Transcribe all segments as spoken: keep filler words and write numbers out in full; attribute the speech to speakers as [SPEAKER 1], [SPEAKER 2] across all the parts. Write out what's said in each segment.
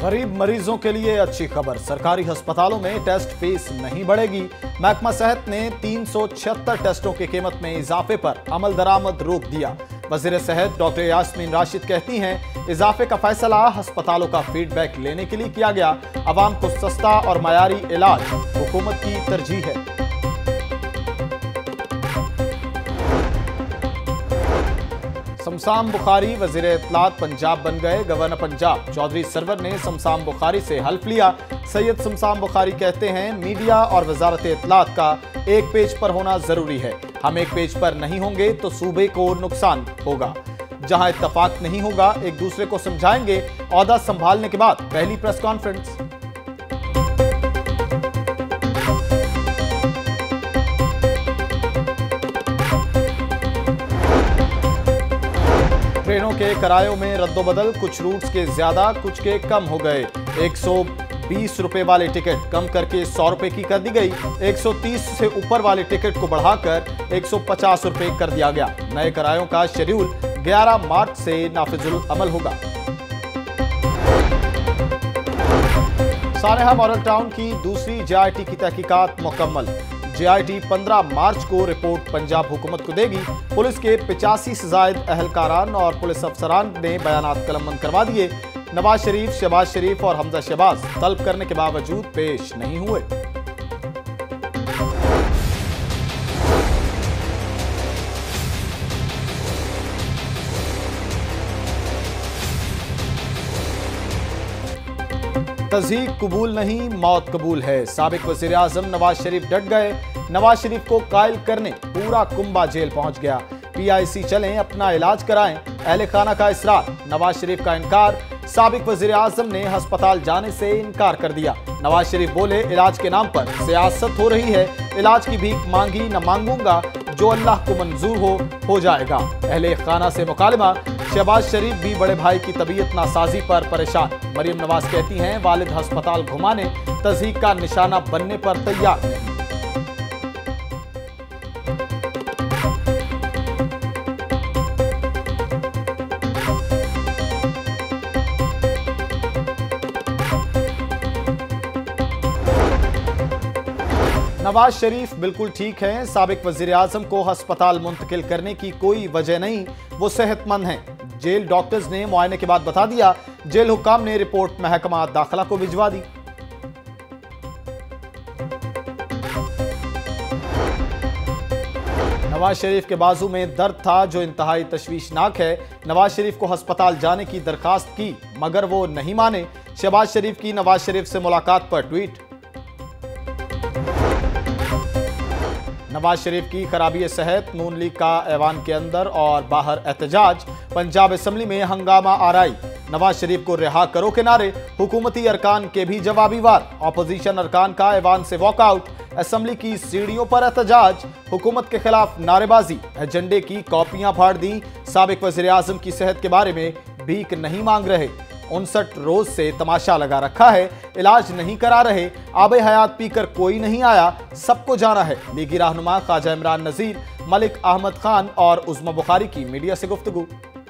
[SPEAKER 1] गरीब मरीजों के लिए अच्छी खबर, सरकारी अस्पतालों में टेस्ट फीस नहीं बढ़ेगी। महकमा सेहत ने तीन सौ छिहत्तर टेस्टों की कीमत में इजाफे पर अमल दरामद रोक दिया। वजीर सेहत डॉक्टर यास्मीन राशिद कहती हैं, इजाफे का फैसला अस्पतालों का फीडबैक लेने के लिए किया गया। आवाम को सस्ता और मयारी इलाज हुकूमत की तरजीह है। शमशाम बुखारी वजीर इत्तलात पंजाब बन गए। गवर्नर पंजाब चौधरी सरवर ने शमशाम बुखारी से हल्फ लिया। सैयद शमशाम बुखारी कहते हैं, मीडिया और वजारत इत्तलात का एक पेज पर होना जरूरी है। हम एक पेज पर नहीं होंगे तो सूबे को नुकसान होगा। जहां इत्तफाक नहीं होगा, एक दूसरे को समझाएंगे। ओहदा संभालने के बाद पहली प्रेस कॉन्फ्रेंस। ट्रेनों के किरायों में रद्दोबदल, कुछ रूट्स के ज्यादा कुछ के कम हो गए। एक सौ बीस रुपए वाले टिकट कम करके सौ रुपए की कर दी गई। एक सौ तीस से ऊपर वाले टिकट को बढ़ाकर एक सौ पचास रुपए कर दिया गया। नए किरायों का शेड्यूल ग्यारह मार्च से नाफिजुल अमल होगा। सानेहा मॉडल टाउन की दूसरी जे आई टी की तहकीकात मुकम्मल। जे आई टी पंद्रह मार्च को रिपोर्ट पंजाब हुकूमत को देगी। पुलिस के पिचासी से जायद अहलकारान और पुलिस अफसरान ने बयानात कलमबंद करवा दिए। नवाज शरीफ, शहबाज शरीफ और हमजा शहबाज तलब करने के बावजूद पेश नहीं हुए। तज़हीक कबूल नहीं, मौत कबूल है। साबिक वज़ीर आज़म नवाज शरीफ डट गए। नवाज शरीफ को कायल करने पूरा कुंबा जेल पहुंच गया। पी आई सी चलें, अपना इलाज कराएं, अहले खाना का इसरार। नवाज शरीफ का इनकार। साबिक वज़ीर आज़म ने अस्पताल जाने से इनकार कर दिया। नवाज शरीफ बोले, इलाज के नाम पर सियासत हो रही है। इलाज की भीख मांगी न मांगूंगा, जो अल्लाह को मंजूर हो हो जाएगा। अहले खाना से मुकालमा। शहबाज शरीफ भी बड़े भाई की तबीयत नासाजी पर परेशान। मरियम नवाज कहती हैं, वालिद अस्पताल घुमाने, तज़हीक का निशाना बनने पर तैयार नहीं। नवाज शरीफ बिल्कुल ठीक हैं। साबिक वज़ीर आज़म को अस्पताल मुंतकिल करने की कोई वजह नहीं, वो सेहतमंद हैं। जेल डॉक्टर्स ने मुआयने के बाद बता दिया। जेल हुक्काम ने रिपोर्ट महकमा दाखिला को भिजवा दी। नवाज शरीफ के बाजू में दर्द था जो इंतहाई तशवीशनाक है। नवाज शरीफ को अस्पताल जाने की दरखास्त की मगर वो नहीं माने। शहबाज शरीफ की नवाज शरीफ से मुलाकात पर ट्वीट। नवाज शरीफ की खराबी सेहत, नून लीग का ऐवान के अंदर और बाहर एहतजाज। पंजाब असम्बली में हंगामा आराई। नवाज शरीफ को रिहा करो के नारे। हुकूमती अरकान के भी जवाबी वार। अपोजिशन अरकान का ऐवान से वॉकआउट। असम्बली की सीढ़ियों पर एहतजाज। हुकूमत के खिलाफ नारेबाजी। एजेंडे की कॉपियां फाड़ दी। साबिक वज़ीर आज़म की सेहत के बारे में भीख नहीं मांग रहे। उनसठ रोज से तमाशा लगा रखा है। इलाज नहीं करा रहे। आबे हयात पीकर कोई नहीं आया, सबको जाना है। लीगी रहनुमा ख्वाजा इमरान नजीर, मलिक अहमद खान और उज़्मा बुखारी की मीडिया से गुफ्तगू।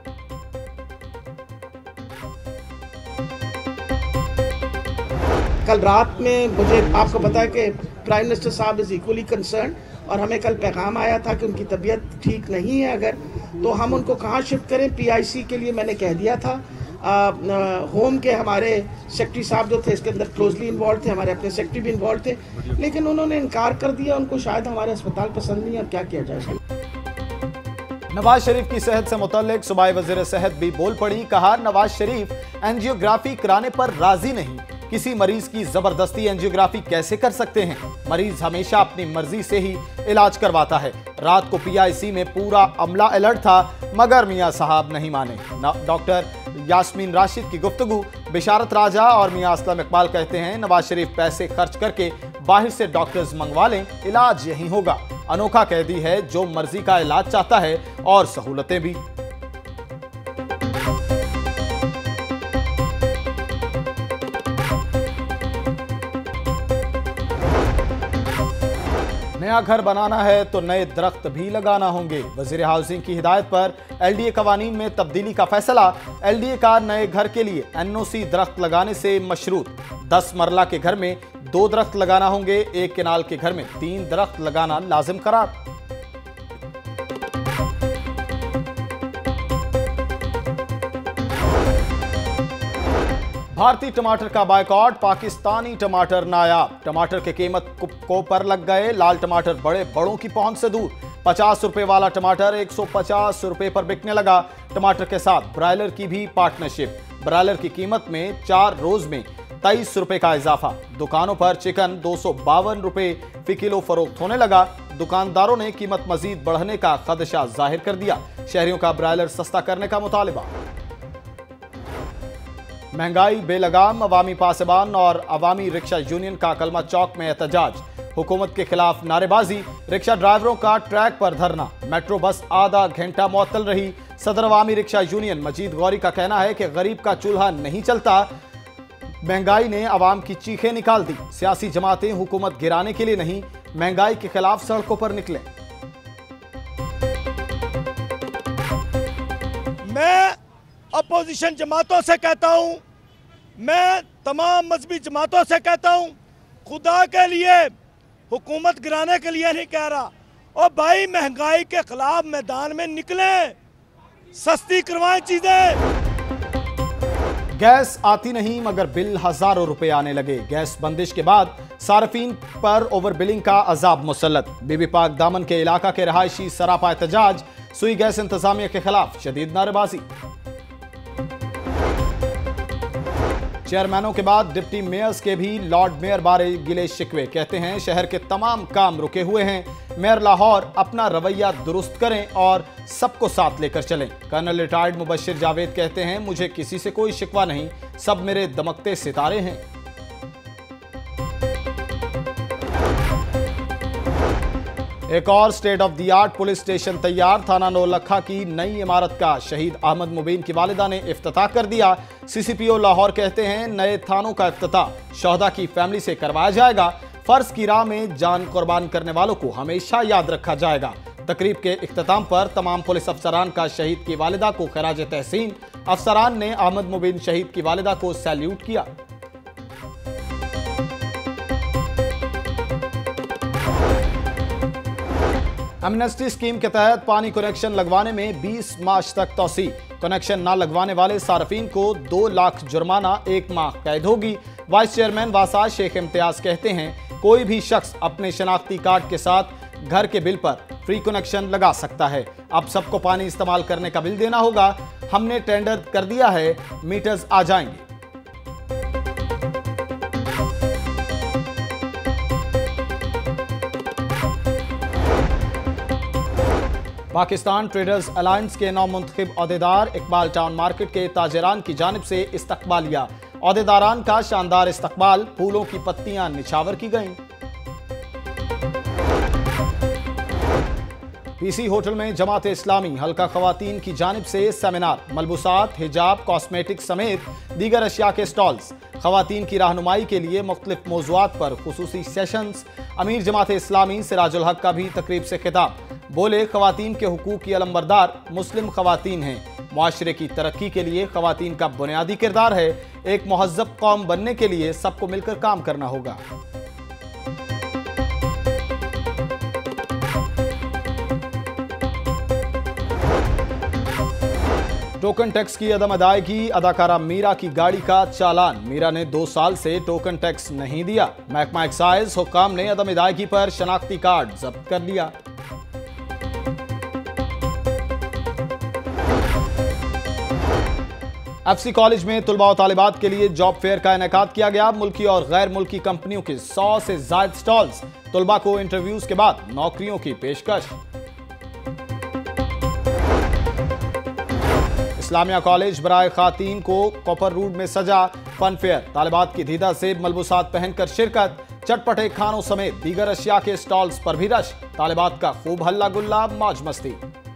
[SPEAKER 2] कल रात में मुझे आपको पता है कि प्राइम मिनिस्टर साहब इज इक्वली कंसर्न और हमें कल पैगाम आया था कि उनकी तबीयत ठीक नहीं है। अगर तो हम उनको कहाँ शिफ्ट करें। पी आई सी के लिए मैंने कह दिया था। आ, होम के हमारे सेक्रेटरी साहब जो थे इसके अंदर क्लोजली इन्वॉल्व थे, हमारे अपने सेक्रेटरी भी इन्वॉल्व थे, लेकिन उन्होंने इनकार कर दिया। उनको शायद हमारे अस्पताल पसंद नहीं है, क्या किया जाए।
[SPEAKER 1] नवाज शरीफ की सेहत से मुतल्लिक सूबाई वज़ीर सेहत भी बोल पड़ी। कहा, नवाज शरीफ एंजियोग्राफी कराने पर राजी नहीं। किसी मरीज की जबरदस्ती एंजियोग्राफी कैसे कर सकते हैं? मरीज हमेशा अपनी मर्जी से ही इलाज करवाता है। रात को पी आई सी में पूरा अमला अलर्ट था मगर मियां साहब नहीं माने। डॉक्टर यास्मीन राशिद की गुफ्तगू। बिशारत राजा और मियां असलम इकबाल कहते हैं, नवाज शरीफ पैसे खर्च करके बाहर से डॉक्टर्स मंगवा लें, इलाज यहीं होगा। अनोखा कैदी है जो मर्जी का इलाज चाहता है और सहूलतें भी। नया घर बनाना है तो नए दरख्त भी लगाना होंगे। वजीर हाउसिंग की हिदायत पर एलडीए कवानीन में तब्दीली का फैसला। एलडीए का नए घर के लिए एनओसी दरख्त लगाने से मशरूत। दस मरला के घर में दो दरख्त लगाना होंगे, एक केनाल के घर में तीन दरख्त लगाना लाजिम करार। भारतीय टमाटर का बायकॉट, पाकिस्तानी टमाटर नायाब। टमाटर के कीमत को पर लग गए। लाल टमाटर बड़े बड़ों की पहुंच से दूर। पचास रुपए वाला टमाटर एक सौ पचास रुपए पर बिकने लगा। टमाटर के साथ ब्रायलर की भी पार्टनरशिप। ब्रायलर की कीमत में चार रोज में तेईस रुपए का इजाफा। दुकानों पर चिकन दो सौ बावन रुपए फी किलो फरोख्त होने लगा। दुकानदारों ने कीमत मजीद बढ़ने का खदशा जाहिर कर दिया। शहरियों का ब्रायलर सस्ता करने का मुतालिबा। महंगाई बेलगाम, अवामी पासबान और अवामी रिक्शा यूनियन का कलमा चौक में एहतजाज। हुकूमत के खिलाफ नारेबाजी। रिक्शा ड्राइवरों का ट्रैक पर धरना। मेट्रो बस आधा घंटा मुअत्तल रही। सदर अवामी रिक्शा यूनियन मजीद गौरी का कहना है कि गरीब का चूल्हा नहीं चलता। महंगाई ने अवाम की चीखें निकाल दी। सियासी जमातें हुकूमत गिराने के लिए नहीं, महंगाई के खिलाफ सड़कों पर निकले।
[SPEAKER 3] मैं अपोजिशन जमातों से कहता हूं, मैं तमाम मजहबी जमातों से कहता हूं, खुदा के लिए हुकूमत गिराने के लिए नहीं कह रहा। और भाई महंगाई के खिलाफ मैदान में निकले, सस्ती करवाएं चीजें।
[SPEAKER 1] गैस आती नहीं मगर बिल हजारों रुपए आने लगे। गैस बंदिश के बाद सार्फिन पर ओवर बिलिंग का अजाब मुसल्लत। बीबी पाक दामन के इलाका के रहायशी सरापा एहतजाज। सुई गैस इंतजामिया के खिलाफ शदीद नारेबाजी। चेयरमैनों के बाद डिप्टी मेयर्स के भी लॉर्ड मेयर बारे गिले शिकवे। कहते हैं शहर के तमाम काम रुके हुए हैं। मेयर लाहौर अपना रवैया दुरुस्त करें और सबको साथ लेकर चलें। कर्नल रिटायर्ड मुबशिर जावेद कहते हैं मुझे किसी से कोई शिकवा नहीं, सब मेरे दमकते सितारे हैं। एक और state of the art police station तैयार। थाना नौलखा की नई इमारत का शहीद अहमद मुबीन की वालिदा ने इफ्तिताह कर दिया। सीसीपीओ लाहौर कहते हैं नए थानों का इफ्तिताह शहदा की फैमिली से करवाया जाएगा। फर्ज की राह में जान कुर्बान करने वालों को हमेशा याद रखा जाएगा। तकरीब के इख्तिताम पर तमाम पुलिस अफसरान का शहीद की वालिदा को खराज तहसीन। अफसरान ने अहमद मुबीन शहीद की वालिदा को सैल्यूट किया। एमनेस्टी स्कीम के तहत पानी कनेक्शन लगवाने में बीस मार्च तक तौसी। कनेक्शन ना लगवाने वाले सार्फिन को दो लाख जुर्माना, एक माह कैद होगी। वाइस चेयरमैन वासा शेख इम्तियाज कहते हैं कोई भी शख्स अपने शनाख्ती कार्ड के साथ घर के बिल पर फ्री कनेक्शन लगा सकता है। अब सबको पानी इस्तेमाल करने का बिल देना होगा। हमने टेंडर कर दिया है, मीटर्स आ जाएंगे। पाकिस्तान ट्रेडर्स अलायंस के नौमुंतखब ओहदेदार इकबाल टाउन मार्केट के ताजरान की जानिब से इस्तकबालिया। ओहदेदारान का शानदार इस्तकबाल, फूलों की पत्तियां निछावर की गईं। पीसी होटल में जमात इस्लामी हल्का खवातीन की जानिब से सेमिनार। मलबूसात, हिजाब, कॉस्मेटिक समेत दीगर अशिया के स्टॉल्स। खवातीन की रहनुमाई के लिए मुख्तलिफ मौज़ूआत पर खुसूसी सेशंस। अमीर जमात इस्लामी सिराजुल हक का भी तकरीब से खिताब। बोले खवातीन के हुकूक की अलमबरदार मुस्लिम खवातीन हैं। मुआशरे की तरक्की के लिए खवातीन का बुनियादी किरदार है। एक मुहज़्ज़ब कौम बनने के लिए सबको मिलकर काम करना होगा। टोकन टैक्स की अदम अदायगी, अदाकारा मीरा की गाड़ी का चालान। मीरा ने दो साल से टोकन टैक्स नहीं दिया। महकमा एक्साइज हुक्काम ने अदम अदायगी पर शनाख्ती कार्ड जब्त कर लिया। एफसी कॉलेज में तुलबा और तालिबात के लिए जॉब फेयर का इनेकाद किया गया। मुल्की और गैर मुल्की कंपनियों के सौ से ज्यादा स्टॉल्स। तुलबा को इंटरव्यूज के बाद नौकरियों की पेशकश। इस्लामिया कॉलेज बराए खातीन को कॉपर रूड में सजा फन फेयर। तालिबात की दीदा से मलबूसात पहनकर शिरकत। चटपटे खानों समेत दीगर अशिया के स्टॉल्स पर भी रश। तालिबात का खूब हल्ला गुल्ला, मौज मस्ती।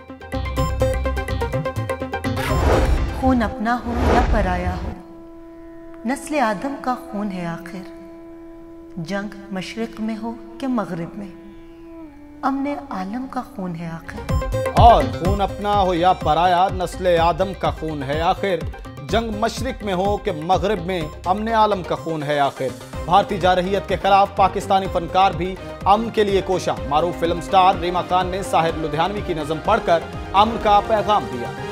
[SPEAKER 4] खून अपना हो या पराया हो, नस्ल आदम का खून है आखिर। जंग मशरिक में हो कि मगरिब में, अमने आलम का खून है आखिर।
[SPEAKER 1] और खून अपना हो या पराया, नस्ले आदम का खून है आखिर। जंग मशरिक में हो कि मगरिब में, अमने आलम का खून है आखिर। भारतीय जारहियत के खिलाफ पाकिस्तानी फनकार भी अमन के लिए कोशा। मारूफ फिल्म स्टार रीमा खान ने साहिर लुधियानवी की नज़म पढ़कर अमन का पैगाम दिया।